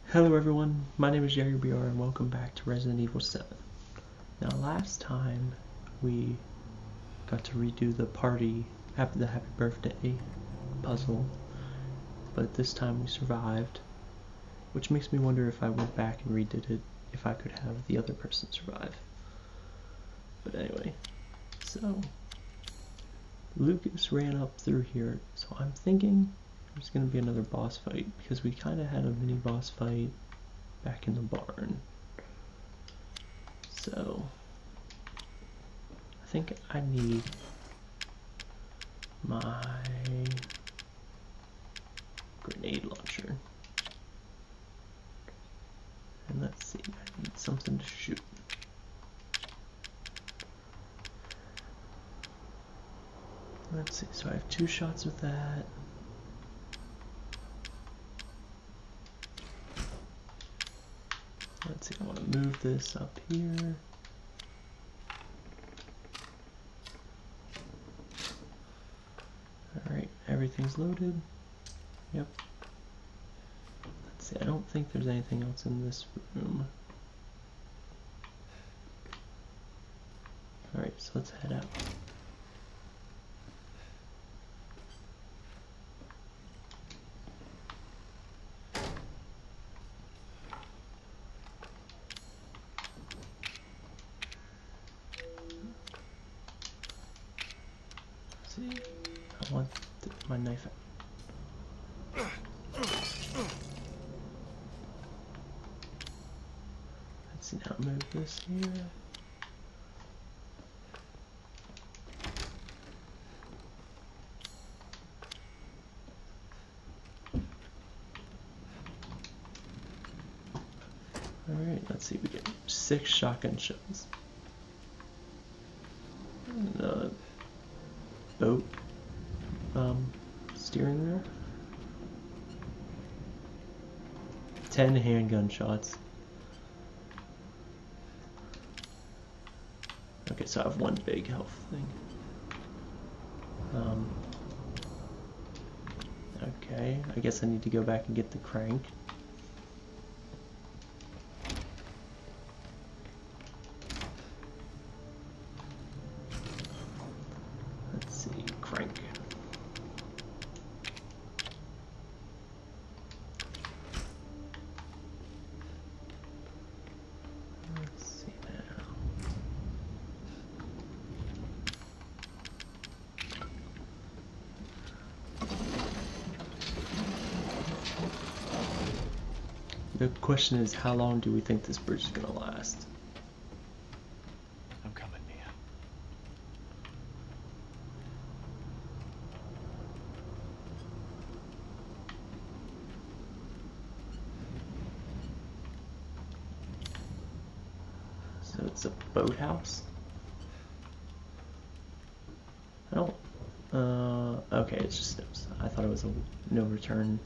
Hello everyone, my name is Yeagerbr and welcome back to Resident Evil 7. Now last time we got to redo the happy birthday puzzle, but this time we survived, which makes me wonder if I went back and redid it, if I could have the other person survive. But anyway, so Lucas ran up through here, so I'm thinking there's going to be another boss fight, because we kind of had a mini boss fight back in the barn. So I think I need my grenade launcher. And let's see, I need something to shoot. Let's see, so I have 2 shots with that. Let's see, I want to move this up here. Alright, everything's loaded. Yep. Let's see, I don't think there's anything else in this room. Alright, so let's head out. I want my knife out. Let's see, now move this here. Alright, let's see, we get 6 shotgun shells. And boat steering wheel. 10 handgun shots. Okay, so I have 1 big health thing. Okay, I guess I need to go back and get the crank. The question is, how long do we think this bridge is gonna last? I'm coming, Mia. So it's a boathouse? I don't... okay, it's just steps. I thought it was a no return.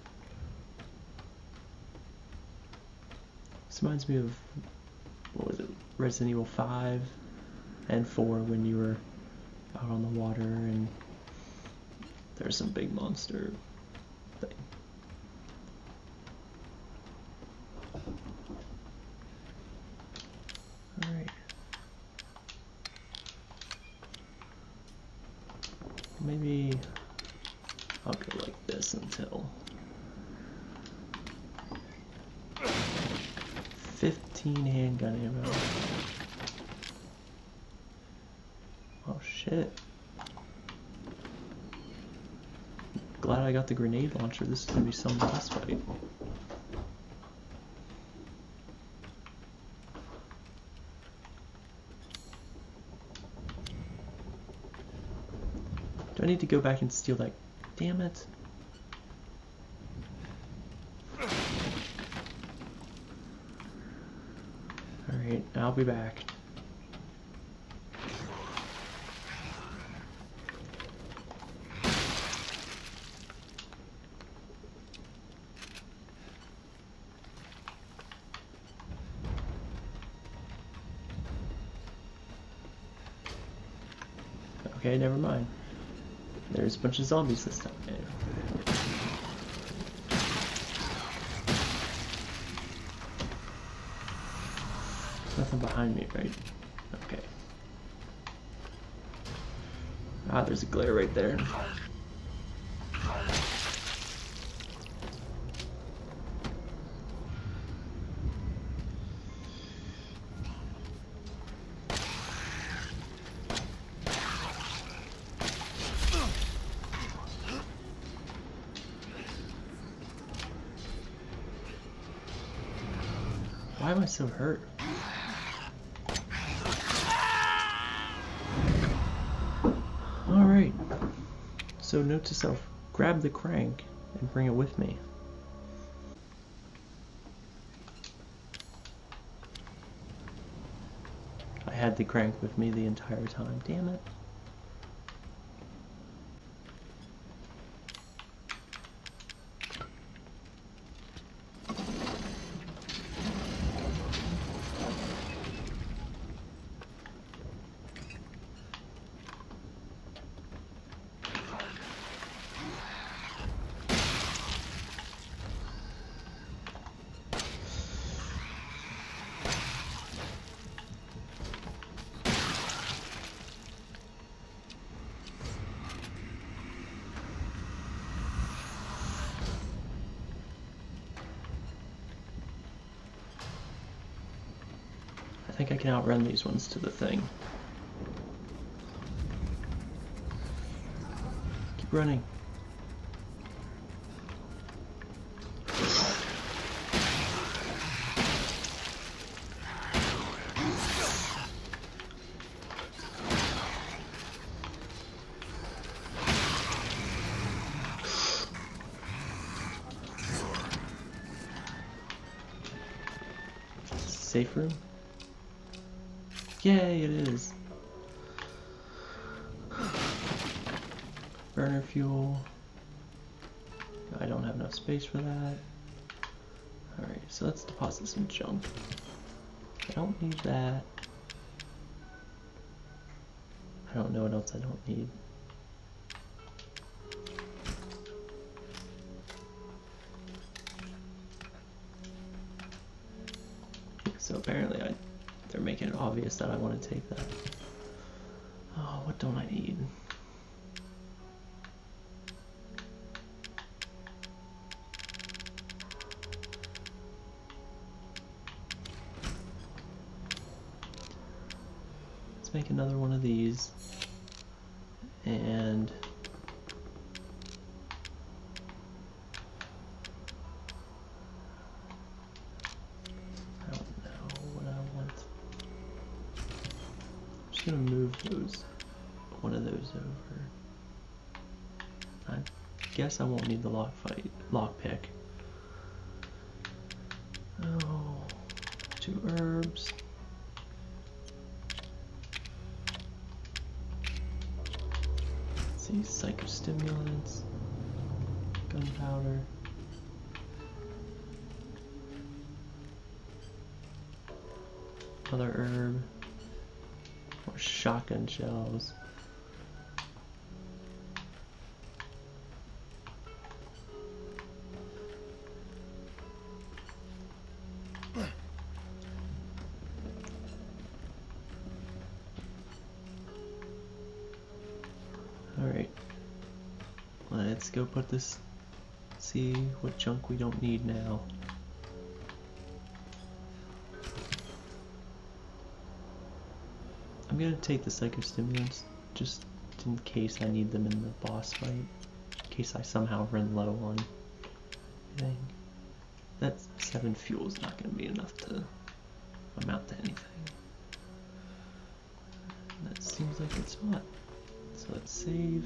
This reminds me of, what was it, Resident Evil 5 and 4 when you were out on the water and there's some big monster thing. Alright. Maybe I'll go like this until 15 handgun ammo. Oh shit. Glad I got the grenade launcher. This is gonna be some boss fight. Do I need to go back and steal that? Damn it. Alright, I'll be back. Okay, never mind. There's a bunch of zombies this time. Nothing behind me, right? Okay. Ah, there's a glare right there. Why am I so hurt? Alright. So note to self, grab the crank and bring it with me. I had the crank with me the entire time, damn it. I think I can outrun these ones to the thing. Keep running. Safe room? Yay, it is. Burner fuel. I don't have enough space for that. Alright, so let's deposit some junk. I don't need that. I don't know what else I don't need. So apparently they're making it obvious that I want to take that. Oh, what don't I need? Let's make another one of these. And I'm gonna move one of those over. I guess I won't need the lockpick. Oh, 2 herbs. Let's see, psychostimulants, gunpowder. Another herb. More shotgun shells. Alright. Let's go put this, see what junk we don't need now. I'm gonna take the psychostimulants just in case I need them in the boss fight. In case I somehow run low on anything. That 7 fuel is not gonna be enough to amount to anything. That seems like it's not. So let's save.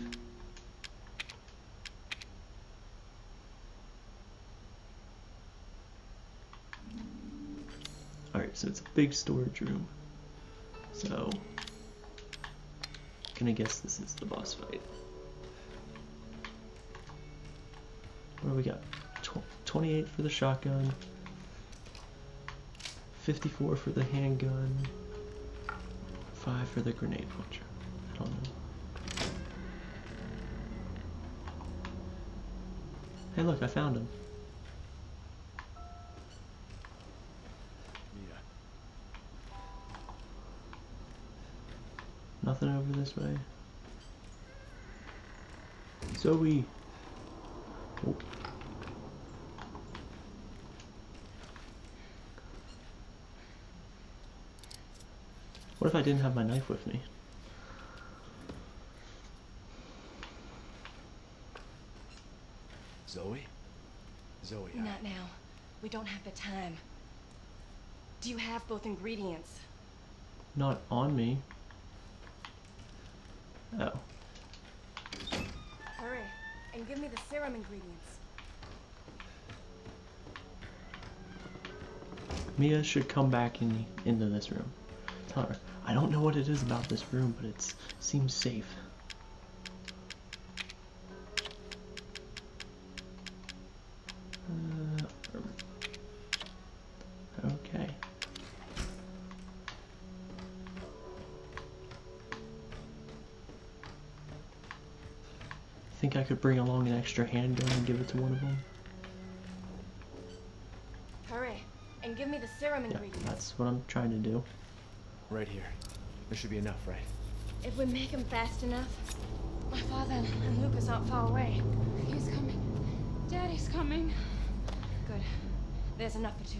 Alright, so it's a big storage room. So, gonna guess this is the boss fight. What do we got? 28 for the shotgun, 54 for the handgun, 5 for the grenade launcher. I don't know. Hey look, I found him. Nothing over this way. Zoe. Oh. What if I didn't have my knife with me? Zoe? Zoe, Not now. We don't have the time. Do you have both ingredients? Not on me. Oh. Hurry, and give me the serum ingredients. Mia should come back into this room. Tell her, I don't know what it is about this room, but it seems safe. Okay. Think I could bring along an extra handgun and give it to one of them? Hurry, and give me the serum Yeah, ingredients. that's what I'm trying to do. right here. There should be enough, right? If we make him fast enough, my father and Lucas aren't far away. He's coming. Daddy's coming. Good. There's enough for two.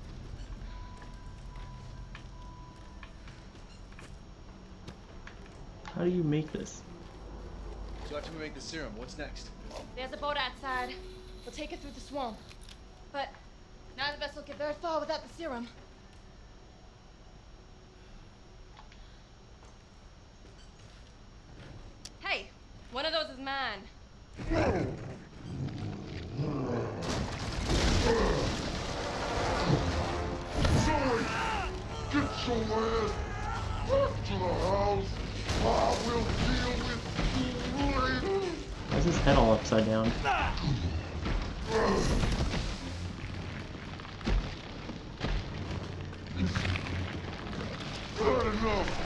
How do you make this? So after we make the serum, what's next? There's a boat outside. We'll take it through the swamp. But neither of us will get very far without the serum. Hey, one of those is mine. Zoe, get your ass back to the house. I will deal with you later. Why is his head all upside down? Bad enough.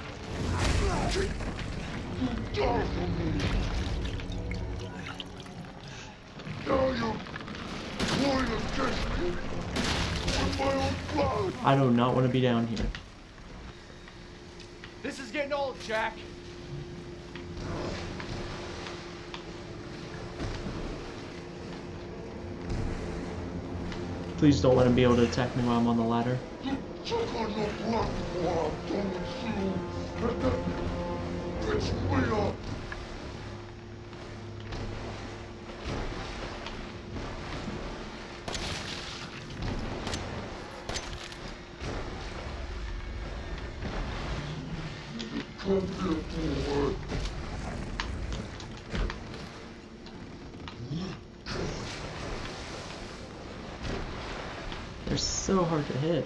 You die for me. Now you're going against me with my own blood. I do not want to be down here. This is getting old, Jack. Please don't let him be able to attack me while I'm on the ladder. You took on your blood while I'm done with you. And that picks me up. Come here, boy. They're so hard to hit.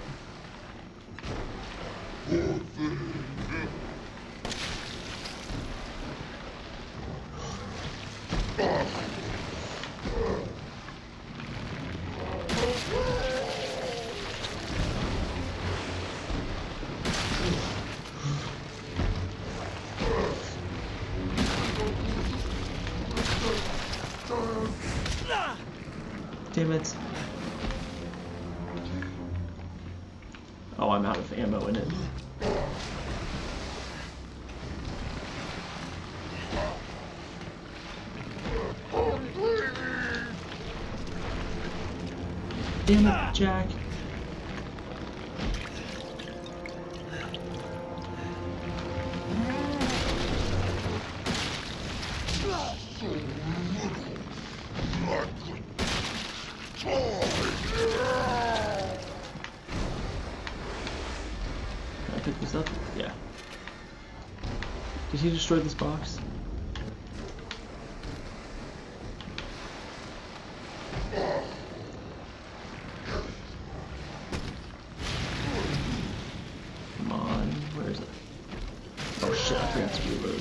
Damn it. Oh, I'm out of ammo in it. Damn it, Jack. Can I pick this up? Yeah. Did he destroy this box? Come on, where is it? Oh shit, I forgot to reload.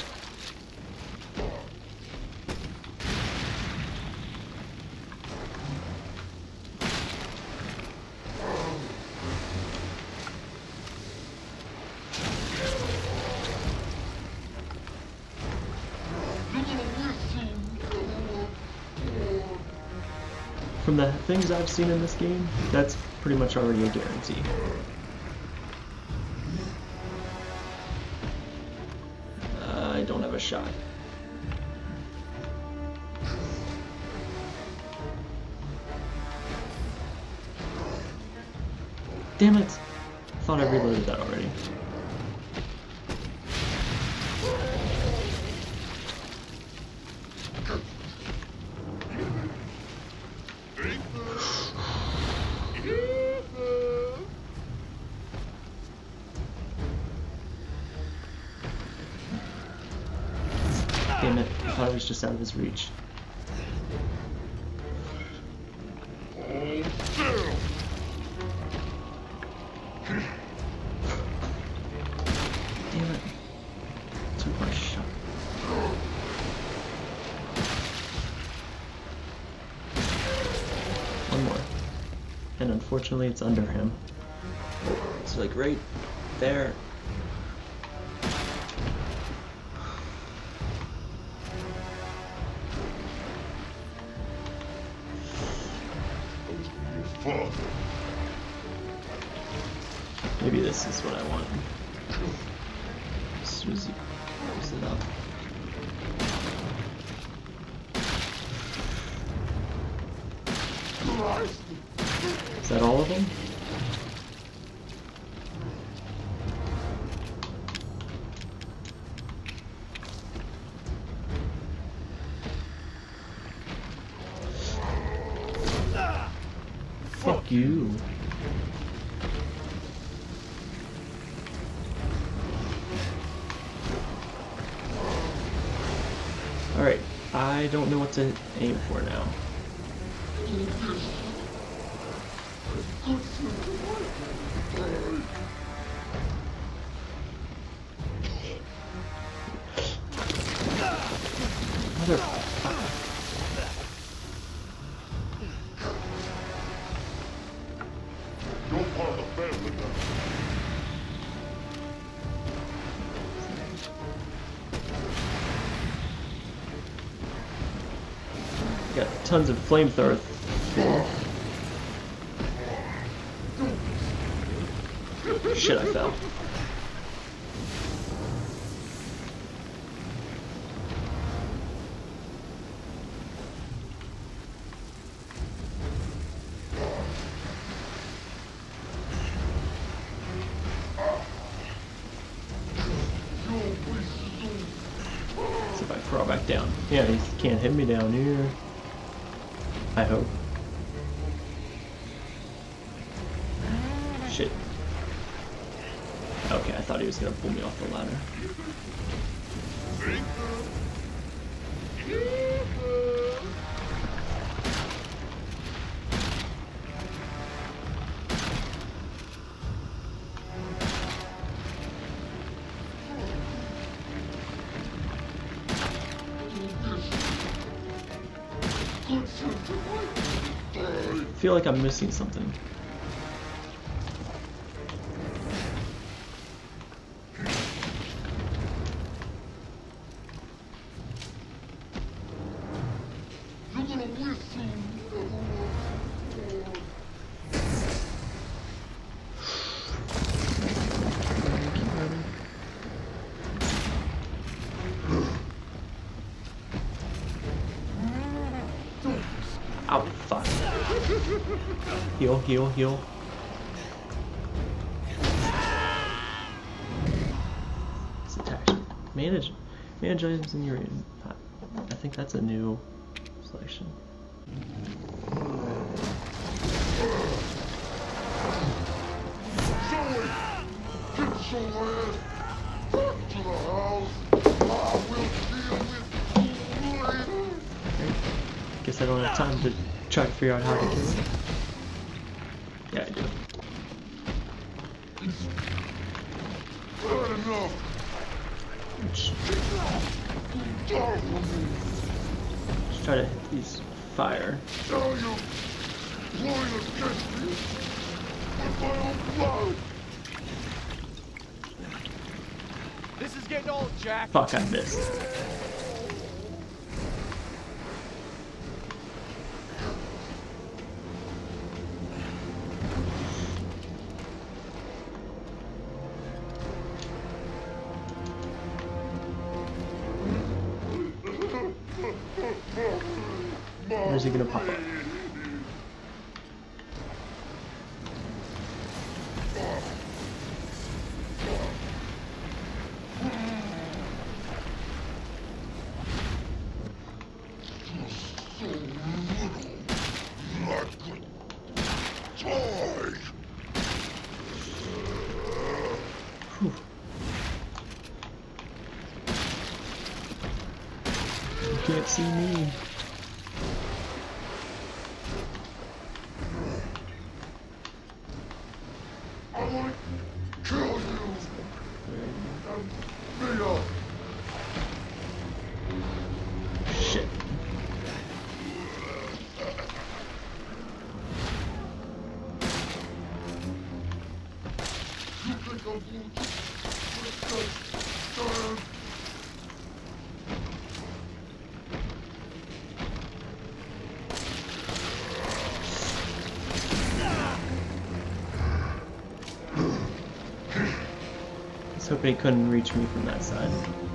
From the things I've seen in this game, that's pretty much already a guarantee. a shot. Damn it! I thought I reloaded that already. Damn it, I thought it was just out of his reach. Damn it. Too much shot. One more. And unfortunately it's under him. It's like right there. Maybe this is what I want. As soon as he pulls it up. Is that all of them? Fuck you. Alright, I don't know what to aim for now. Motherfucker. You're part of the family now. Got tons of flamethrower. Shit, I fell. See if I crawl back down. Yeah, he can't hit me down here. I hope. Shit. Okay, I thought he was gonna pull me off the ladder. I feel like I'm missing something. You're gonna wish you Ow, fuck. Heal, heal, heal. This attachment. Manage items in your inventory. I think that's a new selection. get your ass back to the house. I will deal with you later. Okay. Guess I don't have time to try to figure out how to kill it. Yeah, I do. Bad enough. Just Die from me. try to hit these fire. Tell you, going against me with my own blood. This is getting old, Jack. Fuck, I missed. is he gonna pop up? Whew. You can't see me. I want to kill you. Mia. Shit. You think I'm going to stand? I was hoping he couldn't reach me from that side.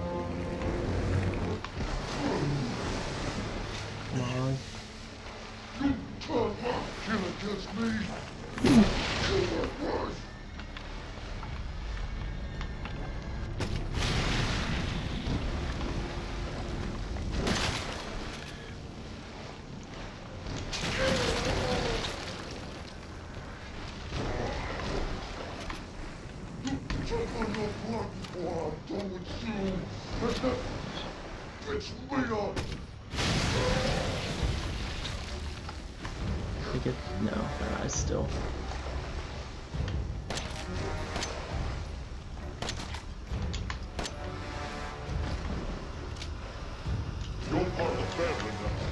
Come on. You turn my chin against me. Kill my wife. Check on your blood before I'm done with you. And that bitch Mia. I think it. No, her eyes still. You're part of the family now.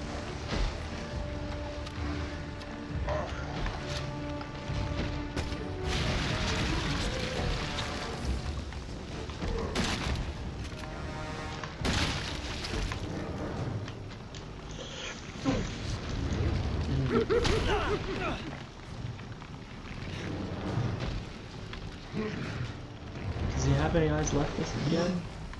Does he have any eyes left this again?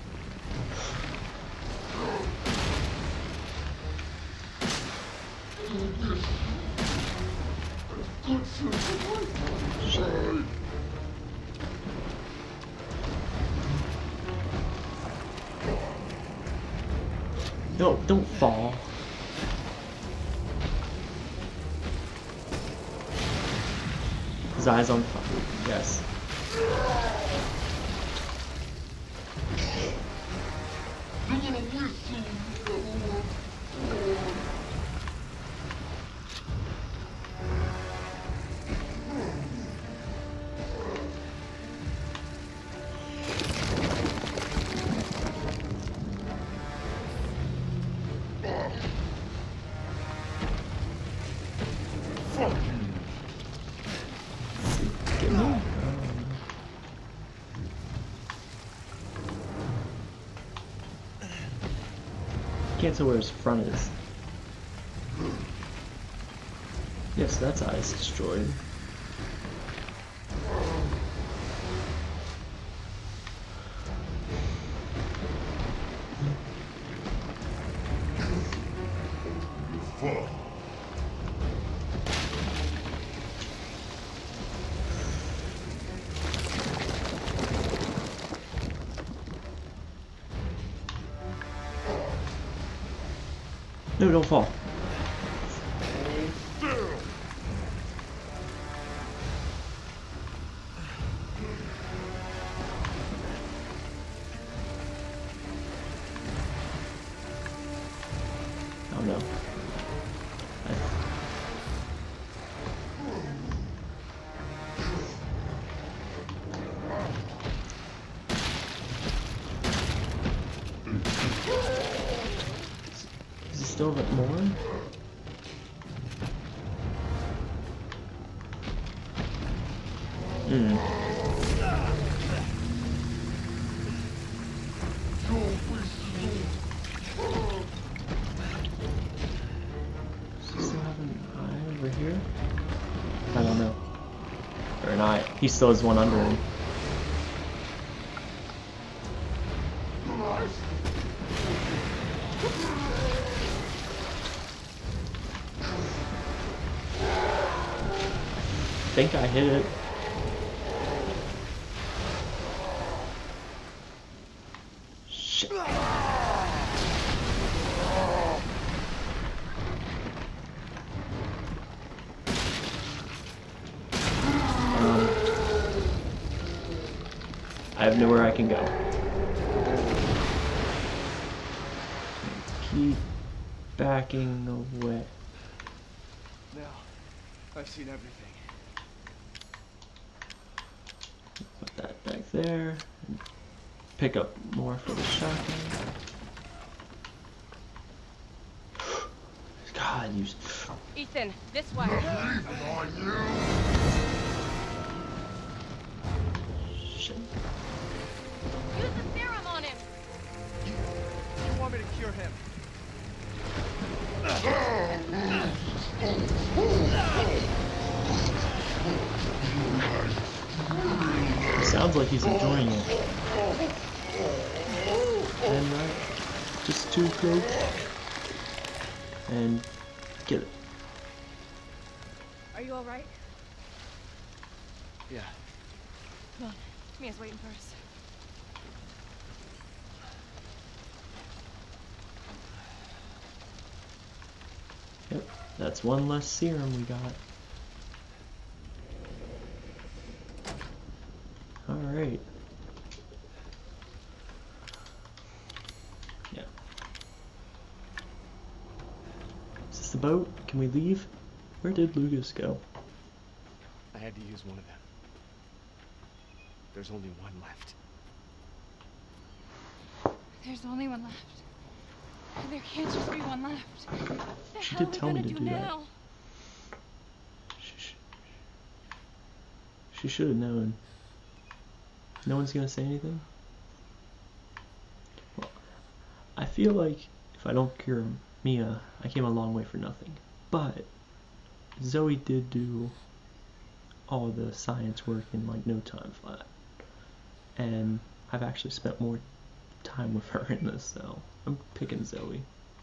No, don't fall. His eyes on fire. Yes. You're gonna wish you never were born. Fuck you. Get me. Can't tell where his front is. Yes, that's eyes destroyed. Fuck. No, don't fall. Oh no. Is he still a bit more? Hmm. Does he still have an eye over here? I don't know. Or an eye. He still has one under him. think I hit it. Shit. I have nowhere I can go. Keep backing away. Now, I've seen everything. Put that back there. And pick up more for the shotgun. God, you. Ethan, this way. Even on you. Shit. Use the serum on him. You want me to cure him? Sounds like he's enjoying it. And just too close. And get it. Are you alright? Yeah. Come on. Mia's waiting for us. Yep, that's one less serum we got. Alright. Yeah. Is this the boat? Can we leave? Where did Lucas go? I had to use one of them. There's only one left. There's only one left. There can't just be one left. What the She hell did are we tell me gonna to do do that. now? She should have known. No one's gonna say anything? Well, I feel like if I don't cure Mia, I came a long way for nothing. But Zoe did do all the science work in like no time flat. And I've actually spent more time with her in this, so I'm picking Zoe.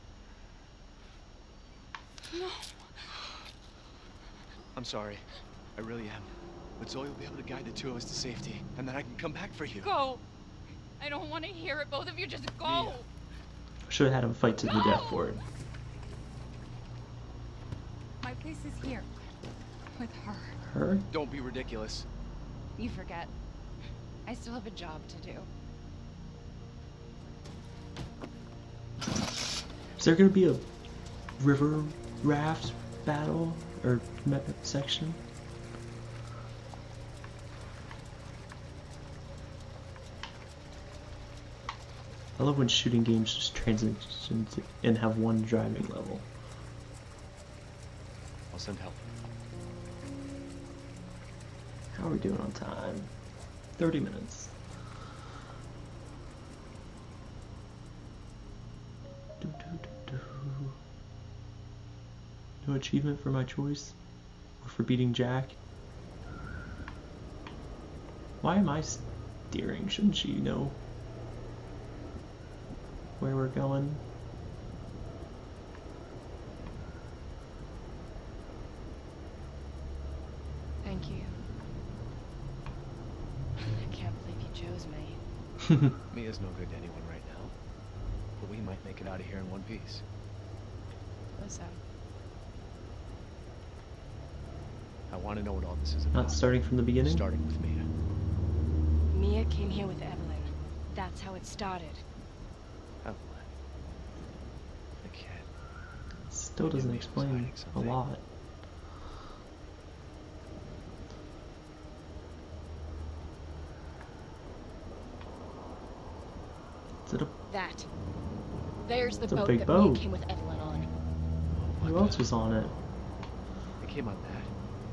No. I'm sorry. I really am. But Zoe will be able to guide the two of us to safety, and then I can come back for you. Go. I don't want to hear it. Both of you just go. Mia. Should have had him fight to the death for it. My place is here. With her. Her? Don't be ridiculous. You forget. I still have a job to do. Is there gonna be a river raft battle or section? I love when shooting games just transition to and have one driving level. I'll send help. How are we doing on time? 30 minutes. No achievement for my choice? Or for beating Jack? Why am I steering? Shouldn't she know where we're going? Thank you. I can't believe you chose me. Mia's no good to anyone right now. But we might make it out of here in one piece. Listen. I want to know what all this is about. Not starting from the beginning? Starting with Mia. Mia came here with Evelyn. That's how it started. Evelyn. The kid. Still doesn't Mia was explain hiding a something. lot. Is it a... That. There's the It's a boat big that boat. Mia came with Evelyn on. Who else was on it? It came on that.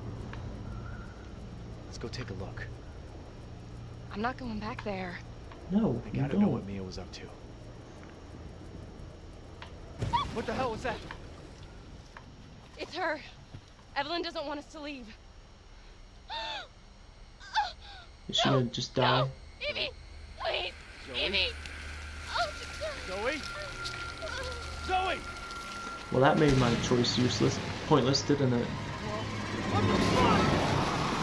Let's go take a look. I'm not going back there. No, I you gotta know what don't. Mia was up to. What the hell was that? It's her. Evelyn doesn't want us to leave. Is she gonna just die? Evie! Please! Zoe? Evie! Zoe? Zoe! Well, that made my choice useless, pointless, didn't it? What the fuck?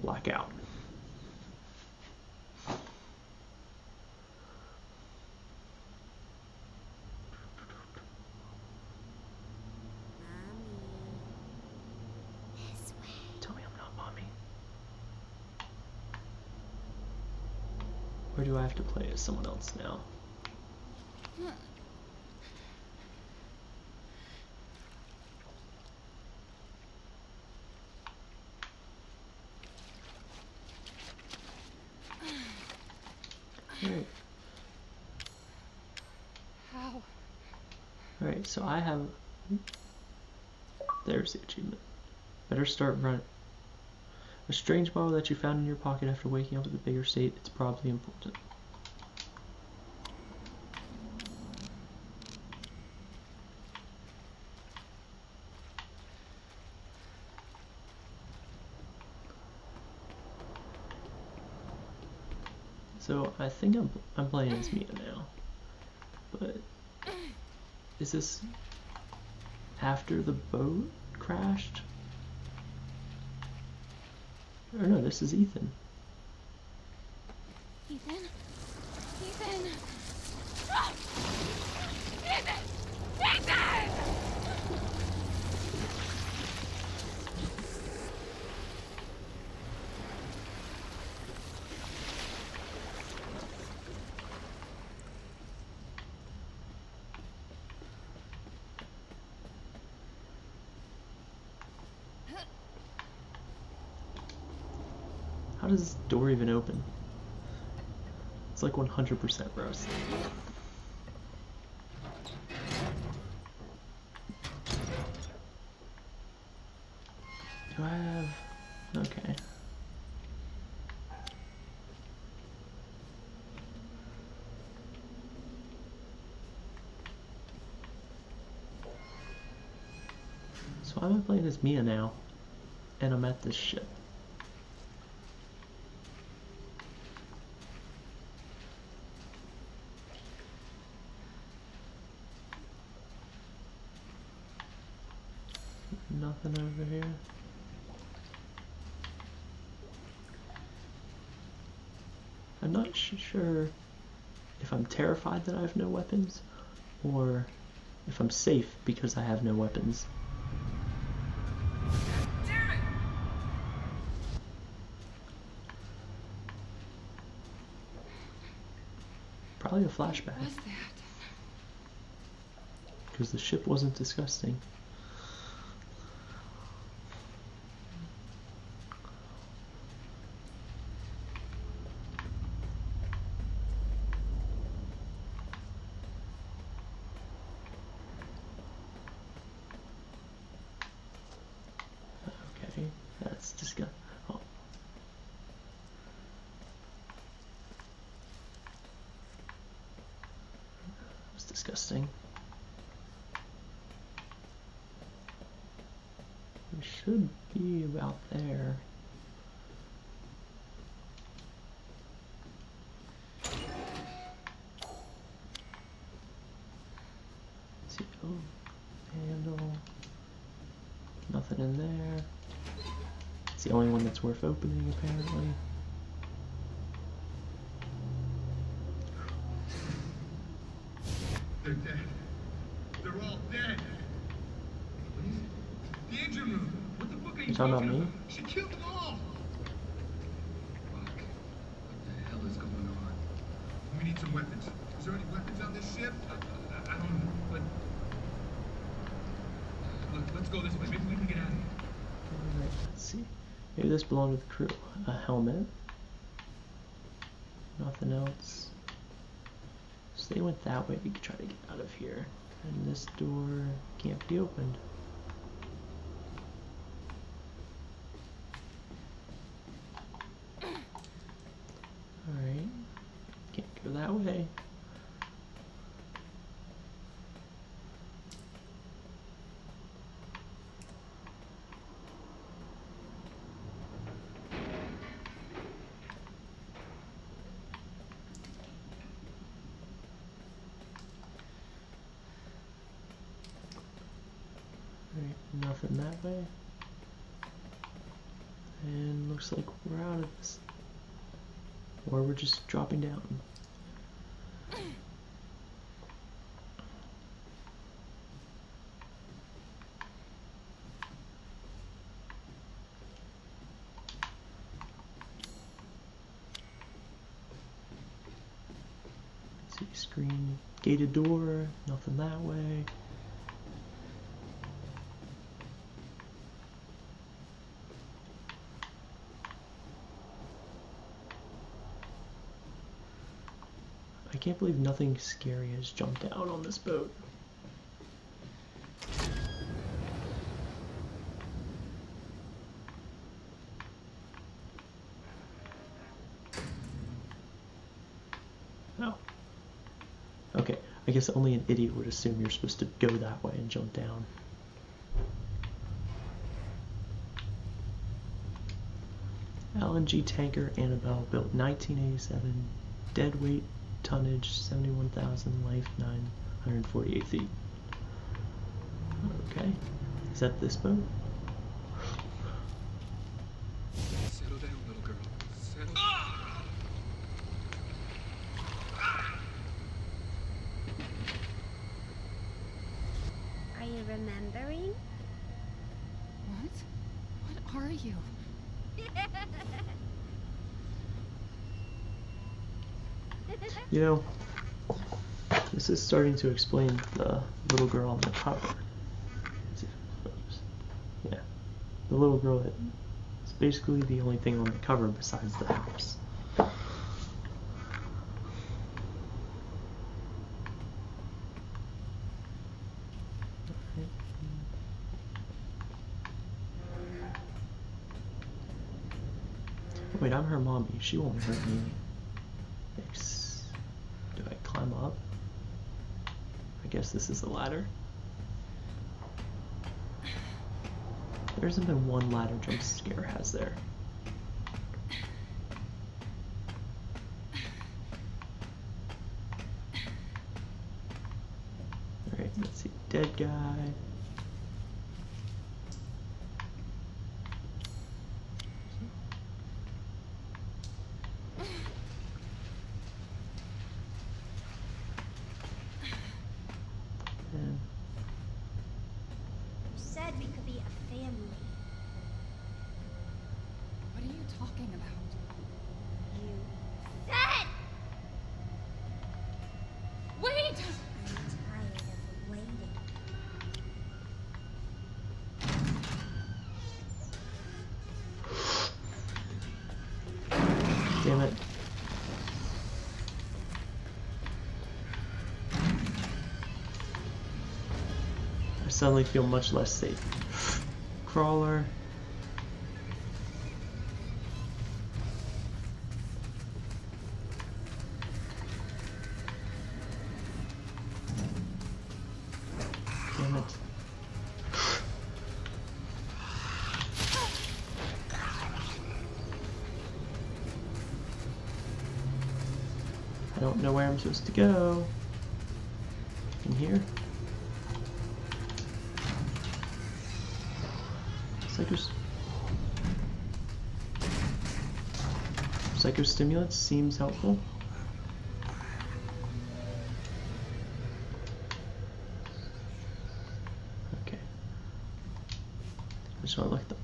blackout. Tell me I'm not mommy. Or do I have to play as someone else now? Alright. How? Alright, so I have... There's the achievement. Better start running. A strange bottle that you found in your pocket after waking up with a bigger state. It's probably important. So I think I'm playing as Mia now, but is this after the boat crashed? Or no, this is Ethan. Ethan? Ethan! Ah! Ethan! Ethan! How does this door even open? It's like 100% rust. Do I have... Okay. So I'm playing as Mia now, and I'm at this ship. Nothing over here. I'm not sure if I'm terrified that I have no weapons, or if I'm safe because I have no weapons. Damn it! Probably a flashback, What was that? because the ship wasn't disgusting. Okay, that's disgusting. Oh. That's disgusting. We should be about there. Let's see. Oh, handle. Nothing in there. It's the only one that's worth opening, apparently. They're dead. They're all dead. What is it? The engine room. What the fuck are you You talking about me? She killed them all. Fuck. What the hell is going on? We need some weapons. Is there any weapons on this ship? I don't know, but... Look, let's go this way. Maybe we can get out of here. Alright, let's see. Maybe this belonged to the crew. A helmet. Nothing else. So they went that way. We could try to get out of here. And this door can't be opened. Alright. Can't go that way. Alright, nothing that way. And looks like we're out of this. Or we're just dropping down. See, screen, gated door, nothing that way. I can't believe nothing scary has jumped out on this boat. Oh. Okay, I guess only an idiot would assume you're supposed to go that way and jump down. LNG tanker Annabelle, built 1987, dead weight tonnage 71,000, life 948 feet. Okay, is that this boat? Settle down, little girl. Settle. Are you remembering? What? What are you? You know, this is starting to explain the little girl on the cover. Let's see if it moves. Yeah, the little girl that is basically the only thing on the cover besides the house. Wait, I'm her mommy. She won't hurt me. Thanks. Do I climb up? I guess this is the ladder. There hasn't been one ladder jump scare, has there? Alright, let's see. Dead guy. You said we could be a family. What are you talking about? You said! Wait! I'm tired of waiting. Damn it. I suddenly feel much less safe. Crawler. Damn it. I don't know where I'm supposed to go. In here? Psychostimulants seems helpful. Okay. I just want to look at them.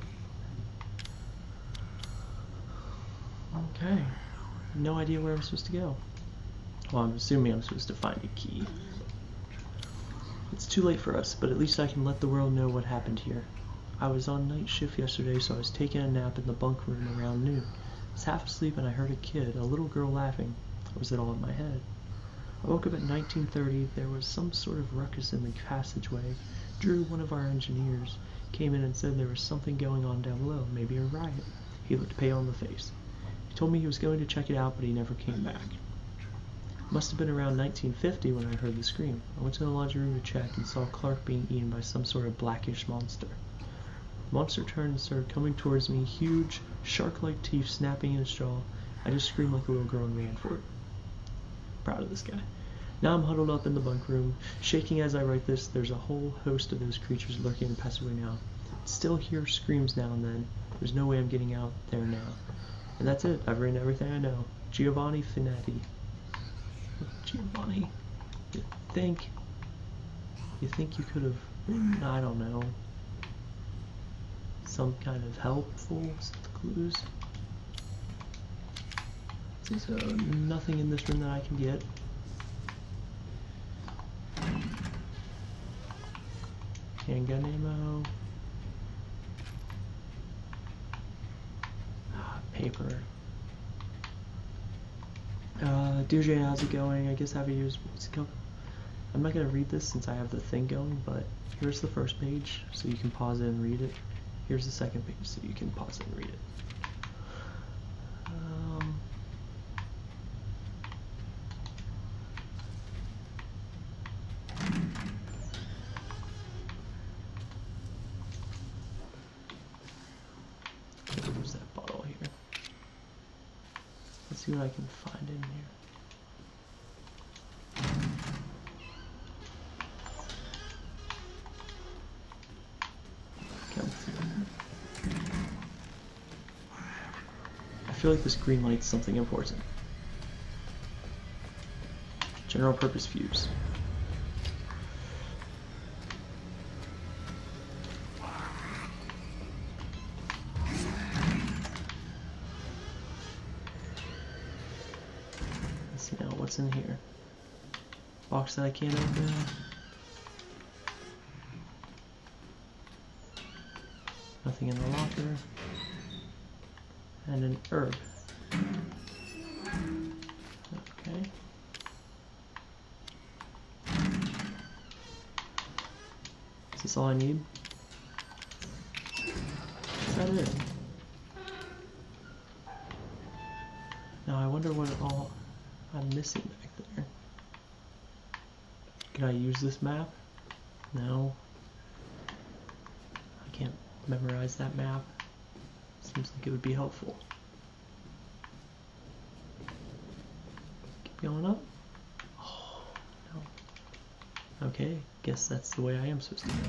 Okay. No idea where I'm supposed to go. Well, I'm assuming I'm supposed to find a key. It's too late for us, but at least I can let the world know what happened here. I was on night shift yesterday, so I was taking a nap in the bunk room around noon. I was half asleep and I heard a kid, a little girl, laughing. Or was it all in my head? I woke up at 19:30. There was some sort of ruckus in the passageway. Drew, one of our engineers, came in and said there was something going on down below, maybe a riot. He looked pale in the face. He told me he was going to check it out, but he never came back. It must have been around 1950 when I heard the scream. I went to the laundry room to check and saw Clark being eaten by some sort of blackish monster. The monster turned and started coming towards me, huge, shark-like teeth snapping in its jaw. I just screamed like a little girl and ran for it. Proud of this guy. Now I'm huddled up in the bunk room, shaking as I write this. There's a whole host of those creatures lurking in the passageway now. I still hear screams now and then, There's no way I'm getting out there now. And that's it. I've written everything I know. Giovanni Finetti. Giovanni. You think you could have written, I don't know, some kind of helpful clues? There's nothing in this room that I can get. Handgun ammo. Paper. Dear Jay, how's it going? I guess have you used I'm not going to read this since I have the thing going, but here's the first page so you can pause it and read it. Here's the second page so you can pause it and read it. There's that bottle here. Let's see what I can find in here. I feel like this green light's something important. General purpose fuse. Let's see now, what's in here? Box that I can't open. Nothing in the locker. And an herb. Okay. Is this all I need? Is that it? Now I wonder what all I'm missing back there. Can I use this map? No. I can't memorize that map. Seems like it would be helpful. Keep going up. Oh, no. Okay, guess that's the way I am supposed to go.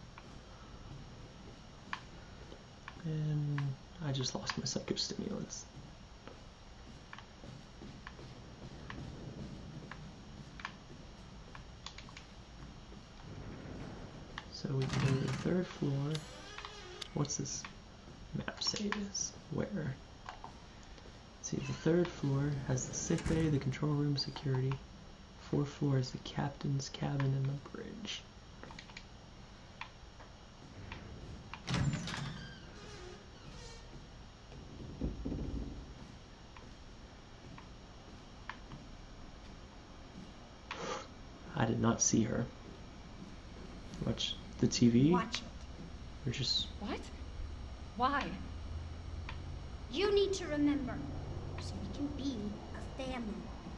And I just lost my psychostimulants. So we can go to the third floor. What's this map say it is? Where? Let's see, the third floor has the sick bay, the control room, security. Fourth floor is the captain's cabin and the bridge. I did not see her. Watch the TV? Watch it. Or just... What? Why? You need to remember, so we can be a family.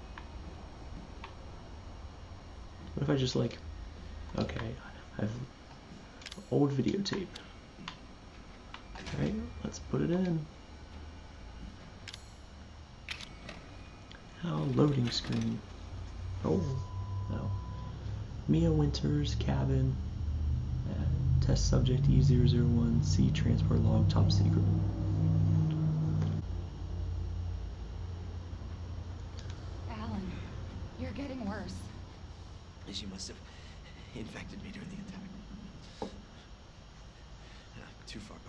What if I just like... Okay, I have old videotape. Alright, let's put it in. How loading screen. Oh, no. Mia Winters, cabin. Test subject E001, C transport log, top secret. Alan, you're getting worse. She must have infected me during the attack. Too far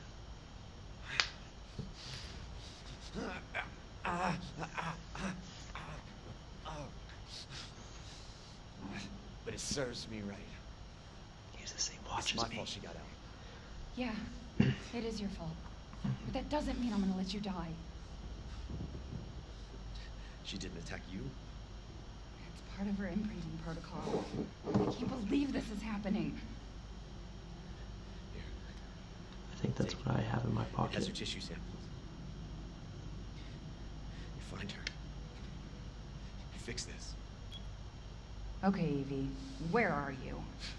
gone. But it serves me right. He's the same It's watch my as me. fault she got out. Yeah, it is your fault. But that doesn't mean I'm gonna let you die. She didn't attack you? It's part of her inbreeding protocol. I can't believe this is happening. Here, I think that's what I have in my it has her pocket. tissue samples. You find her. You fix this. Okay, Evie, where are you?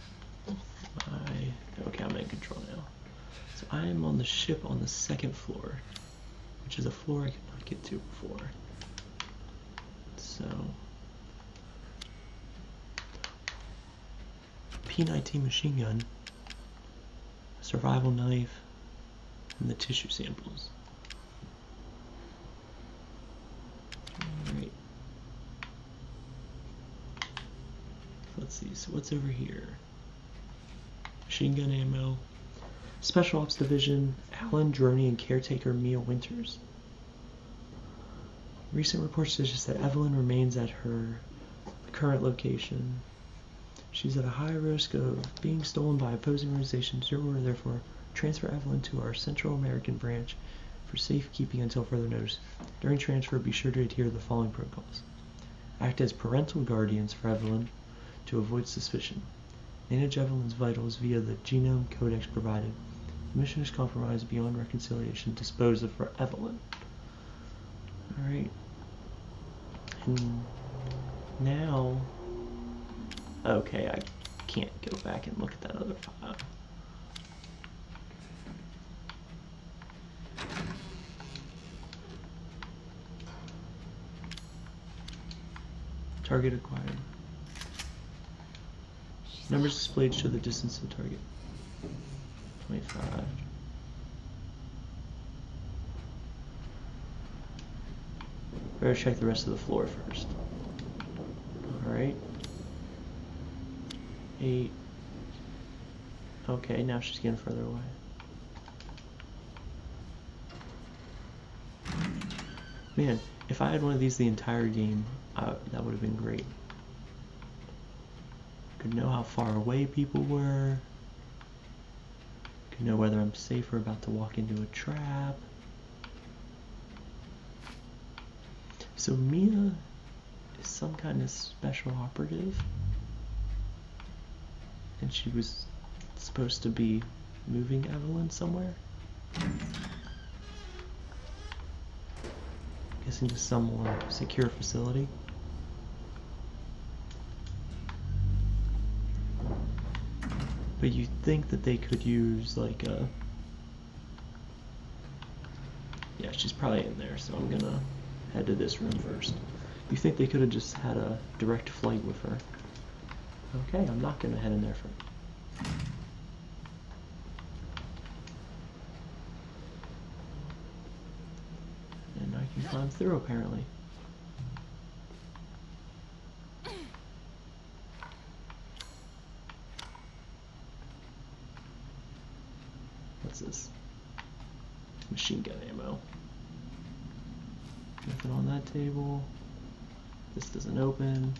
Okay, I'm in control now. So I am on the ship on the second floor, which is a floor I could not get to before. So P19 machine gun, survival knife, and the tissue samples. Alright. Let's see, so what's over here? Machine gun ammo. Special Ops Division, Alan Droney and caretaker Mia Winters. Recent reports suggest that Evelyn remains at her current location. She's at a high risk of being stolen by opposing organizations. You will therefore transfer Evelyn to our Central American branch for safekeeping until further notice. During transfer, be sure to adhere to the following protocols. Act as parental guardians for Evelyn to avoid suspicion. Manage Evelyn's vitals via the genome codex provided. The mission is compromised beyond reconciliation. Dispose of for Evelyn. Alright. And now... Okay, I can't go back and look at that other file. Target acquired. Numbers displayed show the distance to the target. 25. Better check the rest of the floor first. Alright. 8. Okay, now she's getting further away. Man, if I had one of these the entire game, that would have been great. Could know how far away people were. Could know whether I'm safe or about to walk into a trap. So Mia is some kind of special operative. And she was supposed to be moving Evelyn somewhere. Guessing to some more secure facility. But you think that they could use like a... Yeah, she's probably in there, so I'm gonna head to this room first. You think they could have just had a direct flight with her. Okay, I'm not gonna head in there first. And I can climb through apparently. What's this? Machine gun ammo. Nothing on that table. This doesn't open.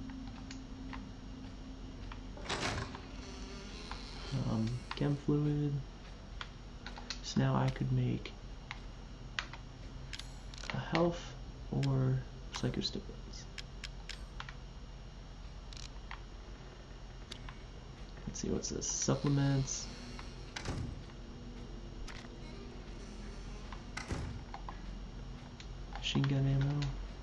Chem fluid. So now I could make a health or psychostimulants. Let's see, what's this? Supplements. Machine gun ammo.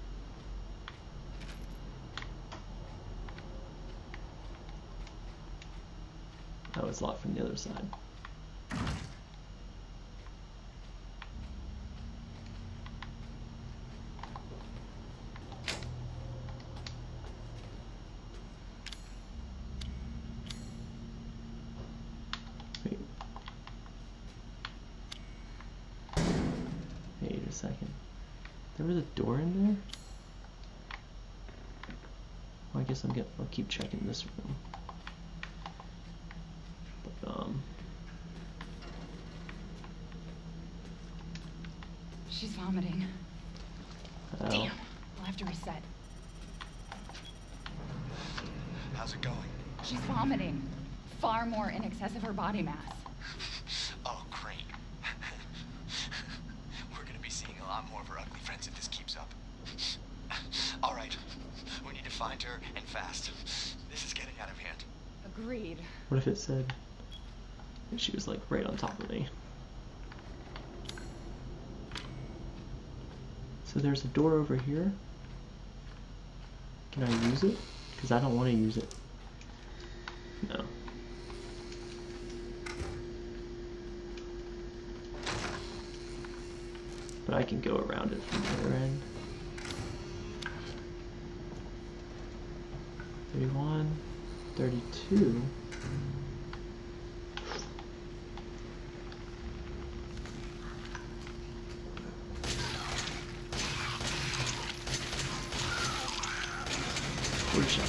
Oh, it's locked from the other side. Wait. Wait a second. There was a door in there? Well, I guess I'll keep checking this room. She's vomiting. Oh. Damn, I'll have to reset. How's it going? She's vomiting. Far more in excess of her body mass. Oh, great. We're gonna be seeing a lot more of her ugly friends if this keeps up. All right, we need to find her and fast. This is getting out of hand. Agreed. What if it said she was like right on top of me? So there's a door over here. Can I use it? Because I don't want to use it. No. But I can go around it from the other end. 31, 32. shot.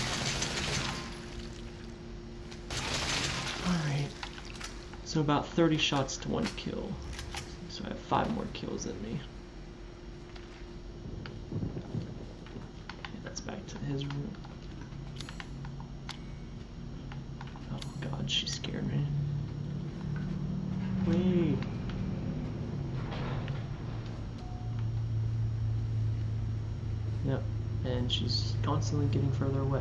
Alright. So about 30 shots to 1 kill. So I have 5 more kills than me. Okay, that's back to his room. Oh god, she scared me. Wait. Yep, and she's constantly getting further away.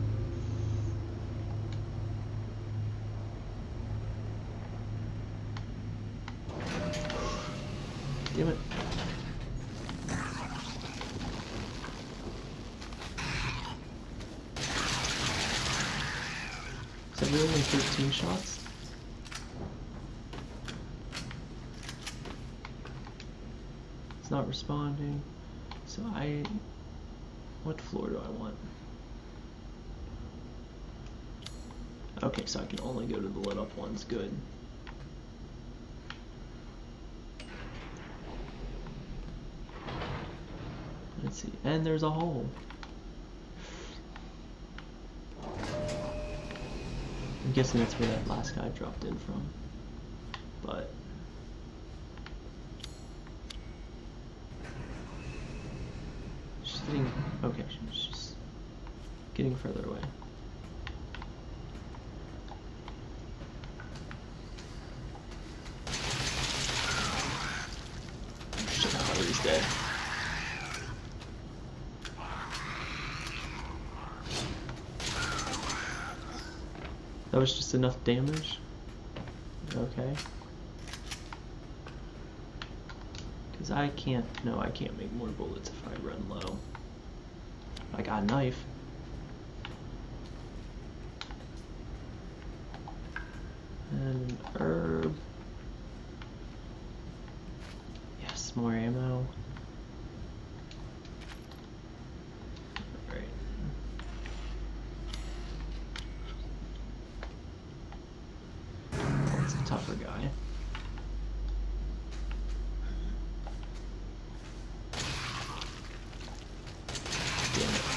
Damn it. Is that really only 13 shots? It's not responding. So what floor do I want? Okay, so I can only go to the lit up ones. Good. Let's see. And there's a hole. I'm guessing that's where that last guy dropped in from. But she's getting okay, she's getting further away. Shit, I thought he was dead. That was just enough damage? Okay. Because I can't make more bullets if I run low. I got a knife. And an herb. Yes, more ammo. Tougher guy. Damn it.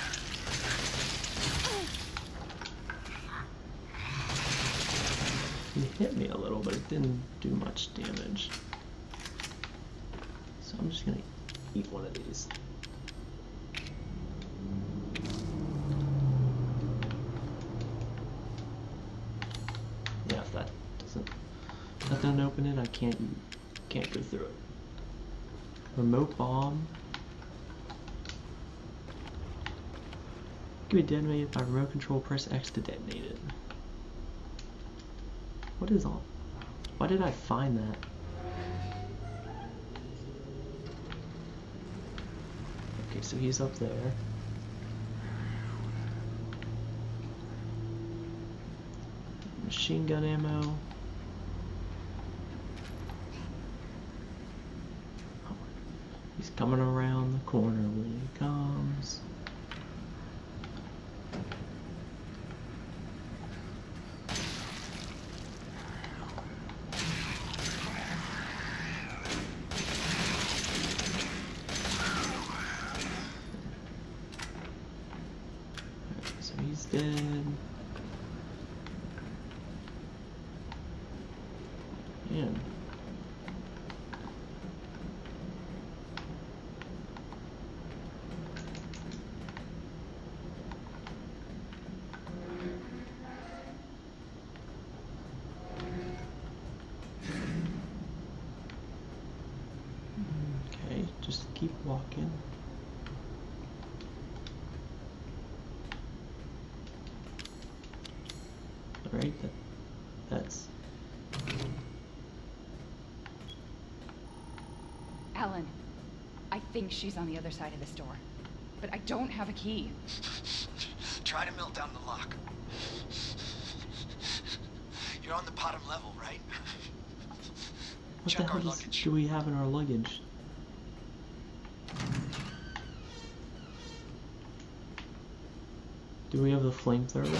He hit me a little, but it didn't do much damage. So I'm just gonna eat one of these. Yeah, if that doesn't open it, I can't go through it. Remote bomb. Can be detonated by remote control. Press X to detonate it. What is all? Why did I find that? Okay, so he's up there. Machine gun ammo. He's coming around the corner when he comes. So he's dead. Man. Okay, just keep walking. Alright, that's... Alan, I think she's on the other side of this door, but I don't have a key. Try to melt down the lock. You're on the bottom level, right? What Check the our hell luggage. do we have in our luggage? Do we have the flamethrower?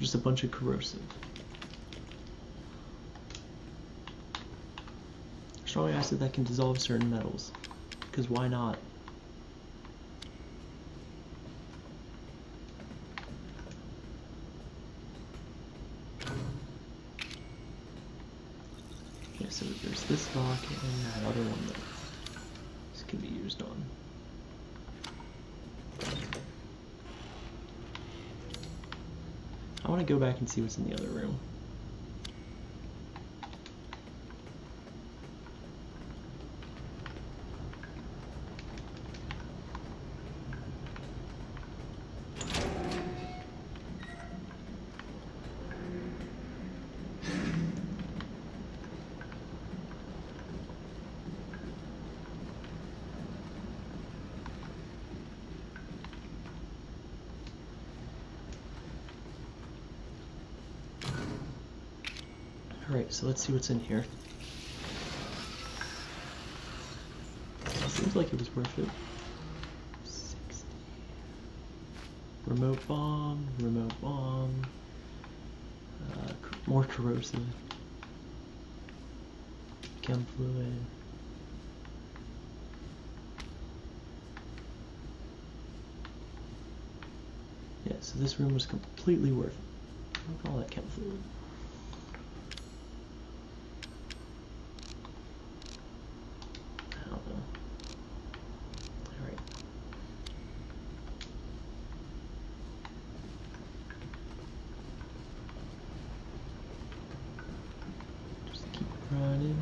Just a bunch of corrosive. Strong acid that can dissolve certain metals. Because why not? Yeah, so there's this lock and that other one that this can be used on. I want to go back and see what's in the other room. Alright, so let's see what's in here. Seems like it was worth it. 60. Remote bomb, more corrosive. Chem fluid. Yeah, so this room was completely worth it. Look at all that chem fluid. Running.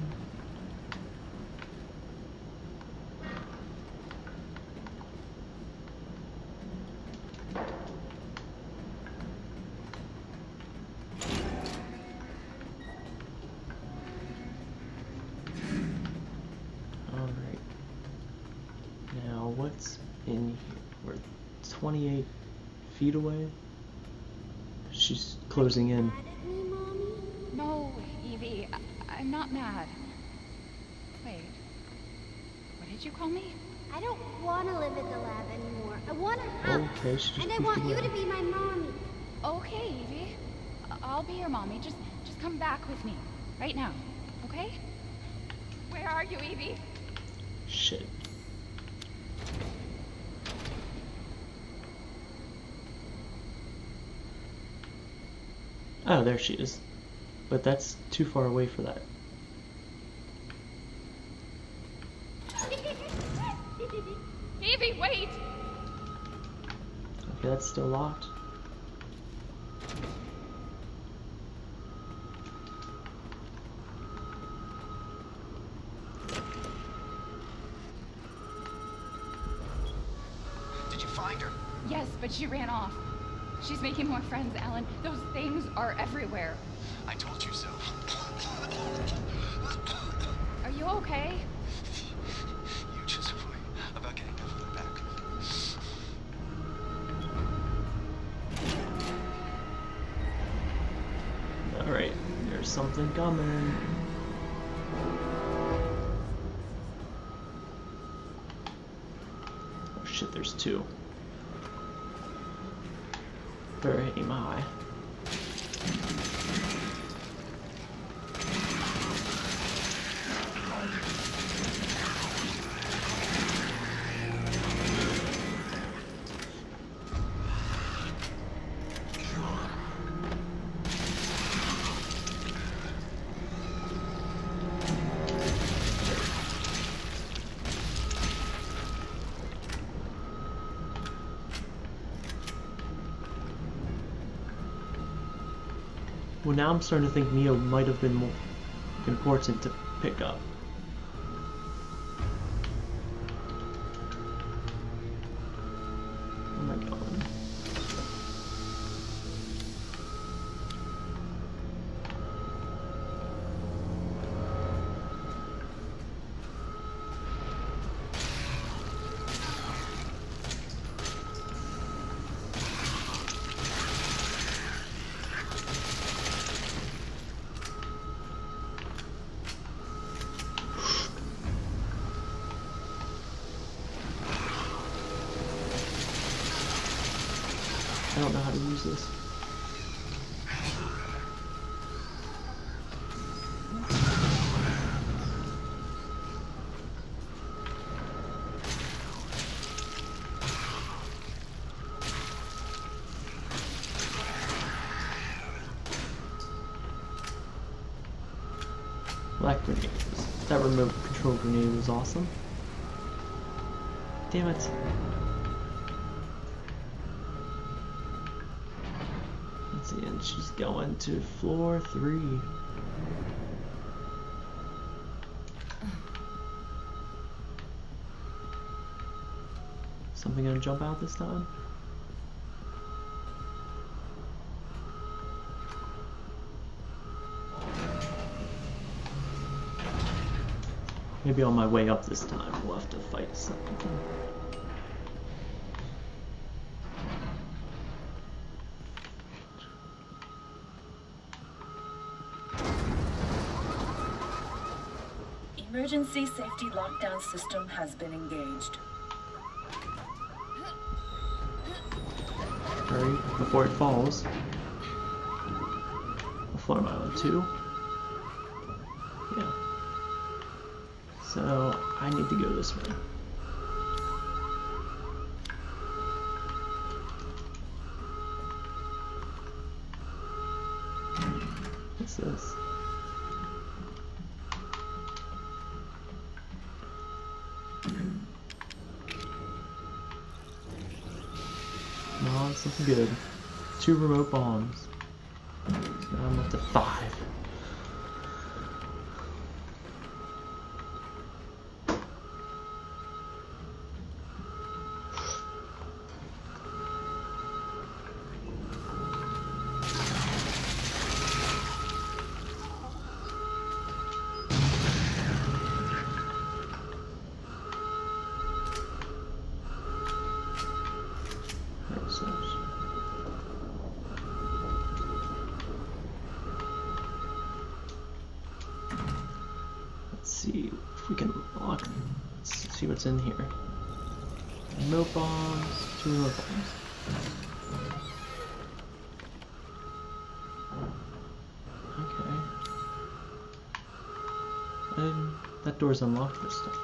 All right. Now what's in here? We're 28 feet away. She's closing in. No, Evie. I'm not mad. Wait. What did you call me? I don't want to live at the lab anymore. I want a house. Okay, she just and I want you to be my mommy. Okay, Evie. I'll be your mommy. Just come back with me. Right now. Okay? Where are you, Evie? Shit. Oh, there she is. But that's too far away for that. Evie, wait! Okay, that's still locked. Did you find her? Yes, but she ran off. She's making more friends, Alan. Those things are everywhere. I told you so. Are you okay? You just worry about getting them back. Alright, there's something coming. Oh shit, there's two. Better aim high. Well, now I'm starting to think Neo might have been more important to pick up. Oh my god. I don't know how to use this. Black grenades. That remote control grenade was awesome. Damn it. Let's see, and she's going to floor 3. Something gonna jump out this time? Maybe on my way up this time we'll have to fight something. Emergency safety lockdown system has been engaged. Hurry before it falls. What floor am I on? 2? Yeah. So I need to go this way. What's this? No, it's something good. 2 remote bombs. So now I'm up to 5. Let's see if we can lock. Let's see what's in here. Remote bombs, 2 remote bombs. Okay. And that door's unlocked this time.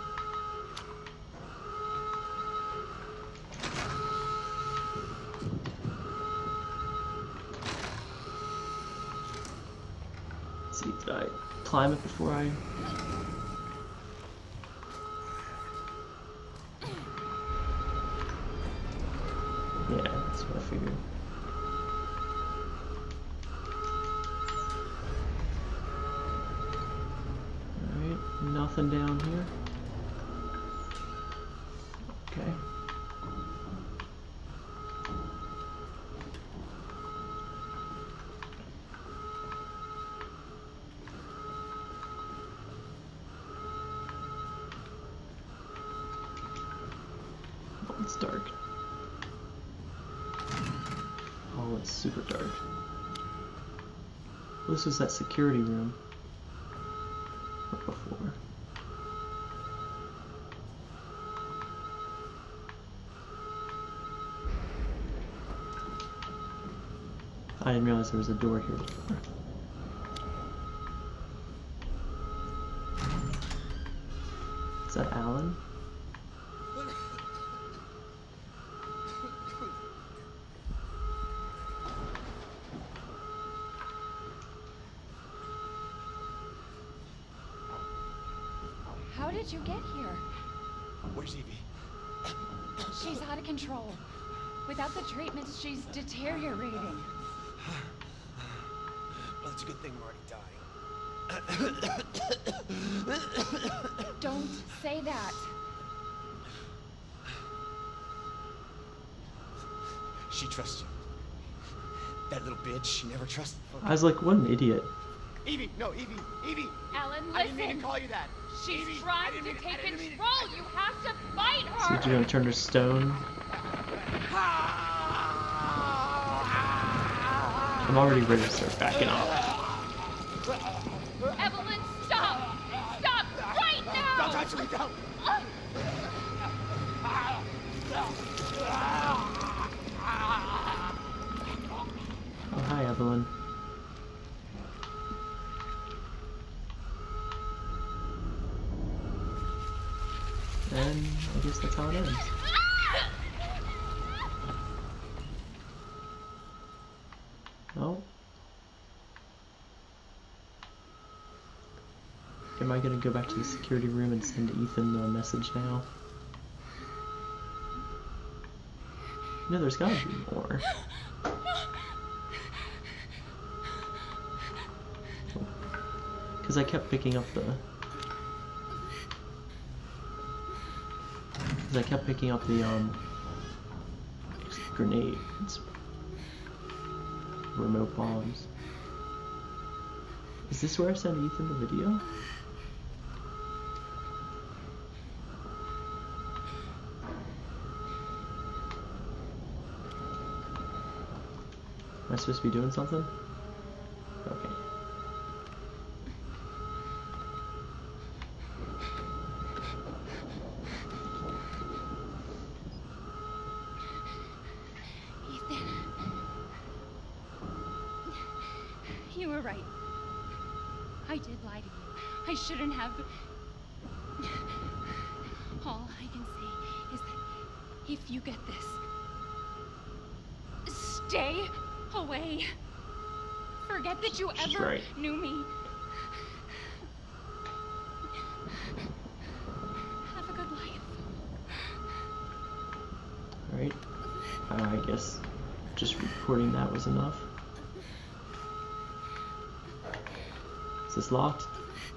Let's see, did I climb it before I... Yeah, that's what I figured. Alright, nothing down here. Okay. Oh, it's dark. Oh, it's super dark. Well, this was that security room. Or before. I didn't realize there was a door here before. Is that Alan? How did you get here? Where's Evie? She's out of control. Without the treatments, she's deteriorating. Well, it's a good thing we're already dying. Don't say that. She trusts you. That little bitch, she never trusted. I was like, what an idiot. Evie, no, Evie, Evie. Alan, I didn't mean listen. to call you that. She's Evie, trying to take control. You have to fight So her. you're gonna turn her stone? I'm already ready to start backing off. Evelyn, stop! Stop right now! Don't touch me, don't! Oh, hi, Evelyn. And I guess that's how it ends. Oh. I gonna go back to the security room and send Ethan the message now? No, there's gotta be more. Because I kept picking up the... grenades. Remote bombs. Is this where I send Ethan the video? Am I supposed to be doing something? Okay. Ethan. You were right. I did lie to you. I shouldn't have. All I can say is that if you get this, stay away. Forget that you ever knew me. Have a good life. Alright. I guess just recording that was enough. Is this locked?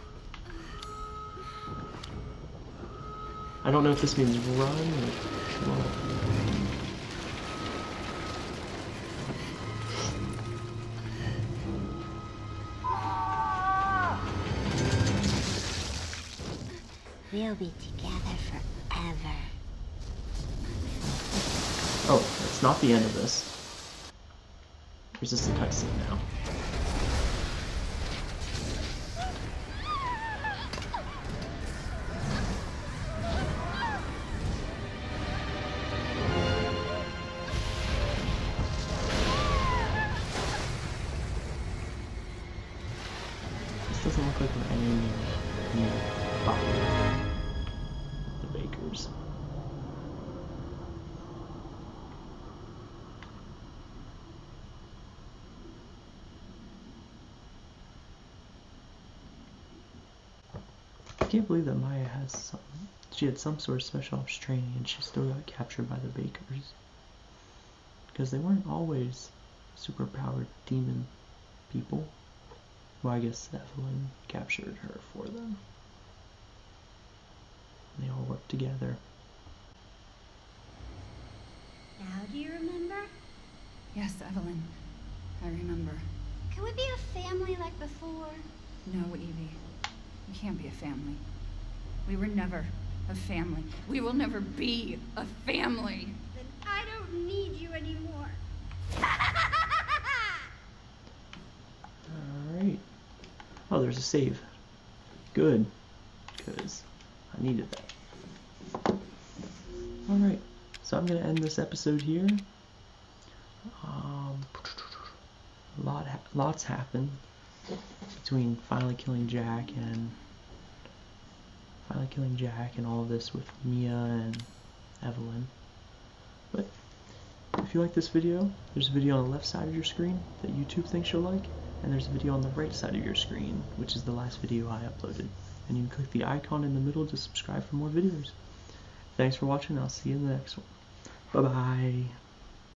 I don't know if this means run or what. We'll be together forever. Oh, it's not the end of this. There's just a cutscene now. This doesn't look like we're anywhere near the bakers. I can't believe that Maya has some. She had some sort of special ops training and she still got captured by the bakers. Because they weren't always super powered demon people. Well, I guess Evelyn captured her for them. And they all worked together. Now do you remember? Yes, Evelyn. I remember. Can we be a family like before? No, Evie. We can't be a family. We were never a family. We will never be a family. Then I don't need you anymore. Alright. Oh, there's a save. Good. Because I needed that. Alright. So I'm going to end this episode here. Lots happened between finally killing Jack and all of this with Mia and Evelyn. But if you like this video, there's a video on the left side of your screen that YouTube thinks you'll like, and there's a video on the right side of your screen, which is the last video I uploaded. And you can click the icon in the middle to subscribe for more videos. Thanks for watching, I'll see you in the next one. Bye-bye.